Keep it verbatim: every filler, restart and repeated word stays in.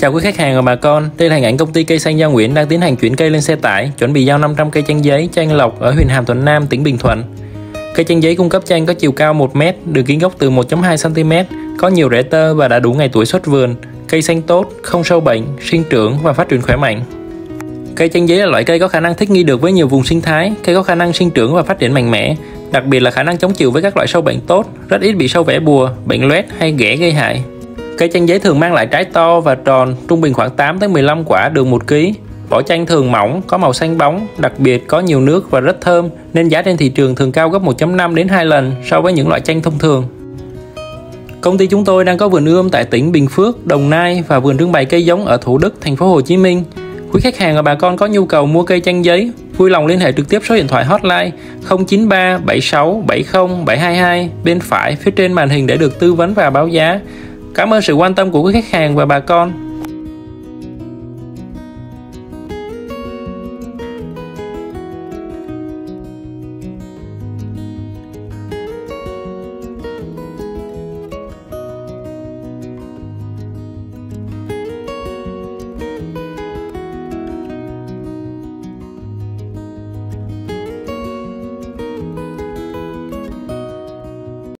Chào quý khách hàng và bà con, đây là hình ảnh công ty cây xanh Gia Nguyễn đang tiến hành chuyển cây lên xe tải, chuẩn bị giao năm trăm cây chanh giấy cho anh Lộc ở huyện Hàm Thuận Nam, tỉnh Bình Thuận. Cây chanh giấy cung cấp chanh có chiều cao một mét, đường kính gốc từ một phẩy hai xăng ti mét, có nhiều rễ tơ và đã đủ ngày tuổi xuất vườn. Cây xanh tốt, không sâu bệnh, sinh trưởng và phát triển khỏe mạnh. Cây chanh giấy là loại cây có khả năng thích nghi được với nhiều vùng sinh thái, cây có khả năng sinh trưởng và phát triển mạnh mẽ, đặc biệt là khả năng chống chịu với các loại sâu bệnh tốt, rất ít bị sâu vẽ bùa, bệnh loét hay ghẻ gây hại. Cây chanh giấy thường mang lại trái to và tròn, trung bình khoảng tám tới mười lăm quả đường một ký. Vỏ chanh thường mỏng, có màu xanh bóng, đặc biệt có nhiều nước và rất thơm, nên giá trên thị trường thường cao gấp một phẩy năm đến hai lần so với những loại chanh thông thường. Công ty chúng tôi đang có vườn ươm tại tỉnh Bình Phước, Đồng Nai và vườn trưng bày cây giống ở Thủ Đức, thành phố Hồ Chí Minh. Quý khách hàng và bà con có nhu cầu mua cây chanh giấy, vui lòng liên hệ trực tiếp số điện thoại hotline không chín ba bảy sáu bảy không bảy hai hai bên phải phía trên màn hình để được tư vấn và báo giá. Cảm ơn sự quan tâm của quý khách hàng và bà con.